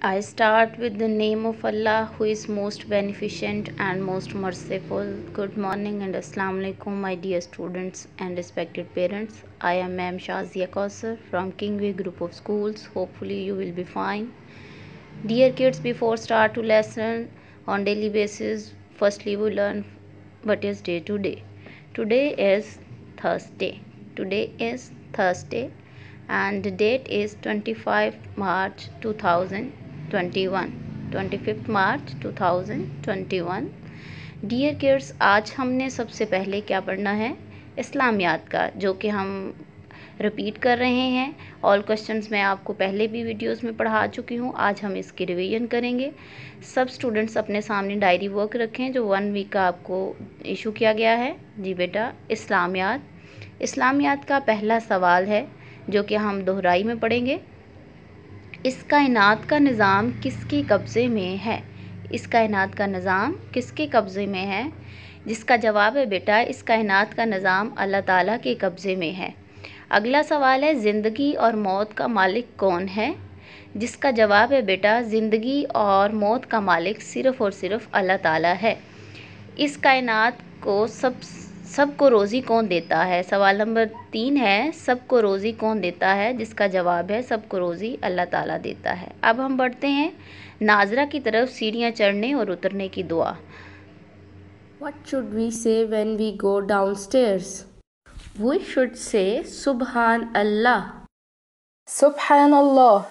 I start with the name of Allah, who is most beneficent and most merciful. Good morning and Assalamu alaikum, my dear students and respected parents. I am Ma'am Shazia Kausar from Kingway Group of Schools. Hopefully you will be fine. Dear kids, before start to lesson on daily basis, firstly we learn what is day to day. Today is Thursday. Today is Thursday and the date is 25 March 2021. 25 March 2021. Dear kids, आज हमने सबसे पहले क्या पढ़ना है? इस्लामियात का, जो कि हम रिपीट कर रहे हैं। ऑल क्वेश्चंस मैं आपको पहले भी वीडियोस में पढ़ा चुकी हूँ। आज हम इसकी रिवीजन करेंगे। सब स्टूडेंट्स अपने सामने डायरी वर्क रखें जो 1 वीक का आपको इशू किया गया है। जी बेटा, इस्लामियात का पहला सवाल है जो कि हम दोहराई में पढ़ेंगे। इस कायनात का निज़ाम किसके कब्ज़े में है? इस कायनात का निज़ाम किसके कब्ज़े में है? जिसका जवाब है बेटा, इस कायनात का निज़ाम अल्लाह ताला के कब्ज़े में है। अगला सवाल है, ज़िंदगी और मौत का मालिक कौन है? जिसका जवाब है बेटा, ज़िंदगी और मौत का मालिक सिर्फ़ और सिर्फ अल्लाह ताला है। इस कायनात को सबको रोज़ी कौन देता है? सवाल नंबर 3 है, सबको रोज़ी कौन देता है? जिसका जवाब है सबको रोज़ी अल्लाह ताला देता है। अब हम बढ़ते हैं नाजरा की तरफ सीढ़ियाँ चढ़ने और उतरने की दुआ। What should we say when we go downstairs? We should say Subhan Allah. Subhanallah.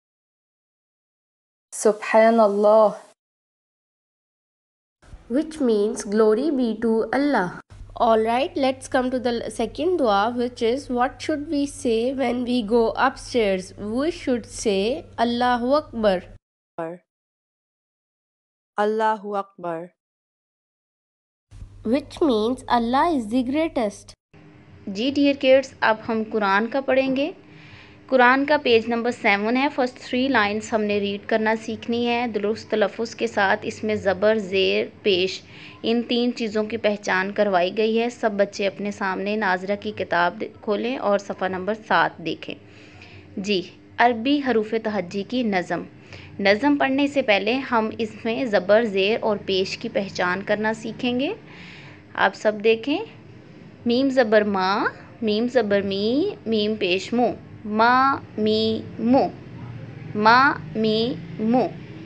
Subhanallah. Which means glory be to Allah. Alright, let's come to the second dua, which is what should we say when we go upstairs? We should say Allahu Akbar. Allahu Akbar. Which means Allah is the greatest. जी dear kids, अब हम कुरान का पढ़ेंगे। कुरान का page number 7 है। First 3 lines हमने read करना सीखनी है दुरुस्त तलफ़ुज़ के साथ। इसमें ज़बर, ज़ेर, पेश, इन 3 चीज़ों की पहचान करवाई गई है। सब बच्चे अपने सामने नाजरा की किताब खोलें और सफ़ा नंबर 7 देखें। जी, अरबी हरूफ तहज्जी की नज़म पढ़ने से पहले हम इसमें ज़बर, ज़ेर और पेश की पहचान करना सीखेंगे। आप सब देखें। मीम ज़बर माँ, मीम ज़बर मी, मीम पेश मु, मा मी मु, मा मी मु।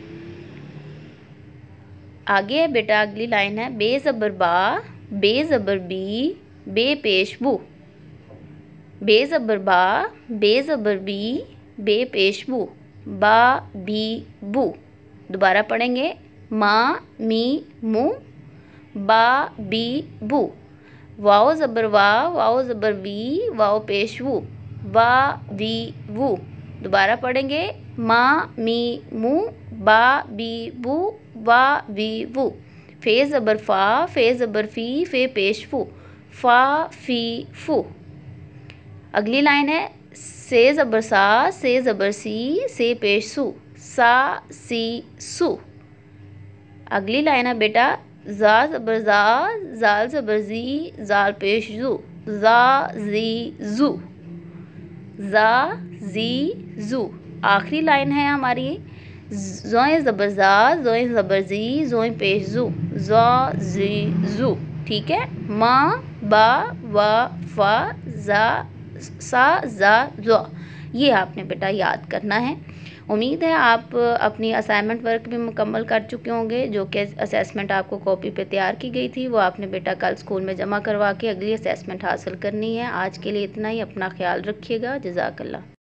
आगे है बेटा, अगली लाइन है, बे ज़बर बा, बे ज़बर बी, बे पेश बू। बे ज़बर बा, बे ज़बर बी, बे पेश बू, बा बी बू। दोबारा पढ़ेंगे, मा मी मु, बा बी बू। वाओ ज़बर वा, वाओ ज़बर वी, वाओ पेश वू, वा वी वू। दोबारा पढ़ेंगे, मा मी मु, बा बी बू, वा वी वू। फे ज़बर फ़ा, फे ज़बर फ़ी, फे पेश फू, फ़ा फ़ी फू। अगली लाइन है, से ज़बर सा, से ज़बर सी, से पेश सू, सा सी सू। अगली लाइन है बेटा, ज़ा ज़बर ज़ा, ज़ाल ज़बर ज़ी, ज़ाल पेश ज़ू, ज़ा ज़ी ज़ू, ज़ा ज़ी ज़ू। आखिरी लाइन है हमारी, ज़ोए ज़बर ज़ा, ज़ोए ज़बर ज़ी, ज़ोए पेश ज़ू, ज़ा ज़ी ज़ू। ठीक है, मा बा वा फ़ा ज़ा सा ज़ा ज़ा। ये आपने बेटा याद करना है। उम्मीद है आप अपनी असाइनमेंट वर्क भी मुकम्मल कर चुके होंगे। जो कि असेसमेंट आपको कॉपी पे तैयार की गई थी, वो आपने बेटा कल स्कूल में जमा करवा के अगली असेसमेंट हासिल करनी है। आज के लिए इतना ही। अपना ख्याल रखिएगा। जज़ाकल्लाह।